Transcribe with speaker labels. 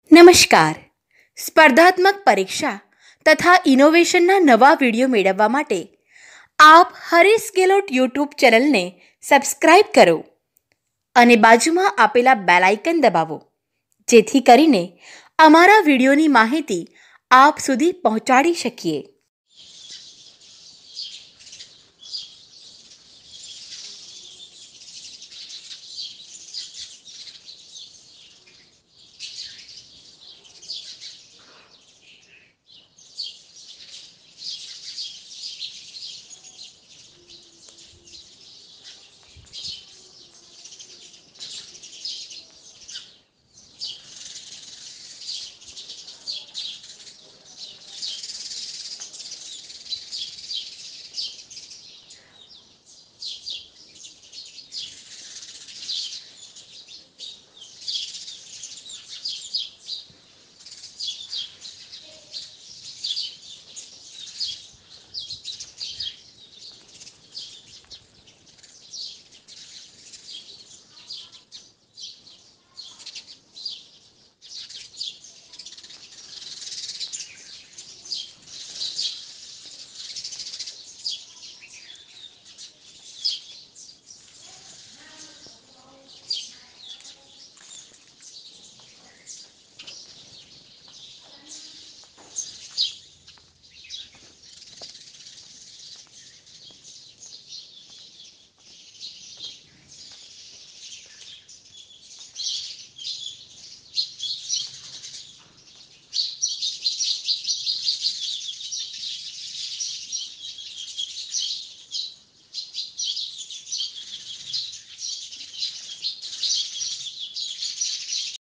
Speaker 1: નમસ્કાર. સ્પર્ધાત્મક પરીક્ષા તથા ઇનોવેશનના નવા વિડીયો મેળવવા માટે આપ હરીશ ગેહલોત યુટ્યુબ ચેનલને સબસ્ક્રાઈબ કરો અને બાજુમાં આપેલા બેલ આઇકન દબાવો, જેથી કરીને અમારા વિડીયોની માહિતી આપ સુધી પહોંચાડી શકીએ.